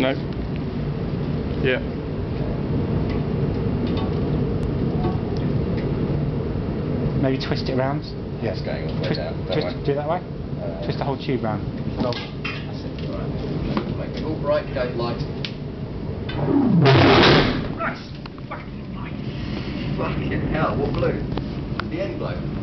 No. Yeah. Maybe twist it around. Yeah, it's going all the way Twist, down. do it that way. Twist the whole tube round. That's it. Right. Make it all bright, go light. That's fucking light. Fucking hell, what blue? The end glow.